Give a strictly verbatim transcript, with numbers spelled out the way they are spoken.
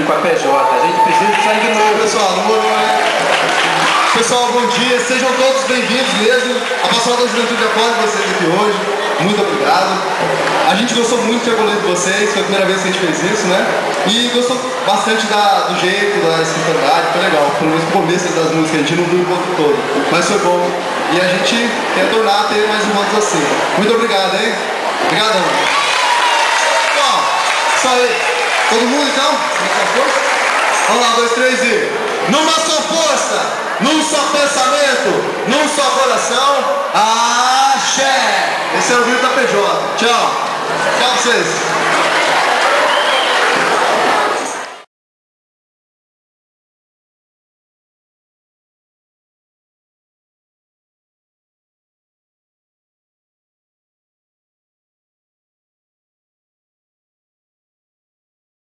com a P J. A gente precisa de sangue novo. Pessoal, não vou, não é? Pessoal, bom dia. Sejam todos bem-vindos mesmo. A Pastoral da Juventude acolhe vocês aqui hoje. Muito obrigado. A gente gostou muito de acolher vocês. Foi a primeira vez que a gente fez isso, né? E gostou bastante da, do jeito, da escrituridade. Foi legal. Pelo menos o começo das músicas. A gente não viu o encontro todo. Mas foi bom. E a gente quer tornar a ter mais encontros assim. Muito obrigado, hein? Obrigadão. Bom, isso aí. Todo mundo então? Vamos lá, dois, três e... Numa só força, num só pensamento, num só coração, axé! Esse é o vídeo da P J. Tchau. Tchau pra vocês.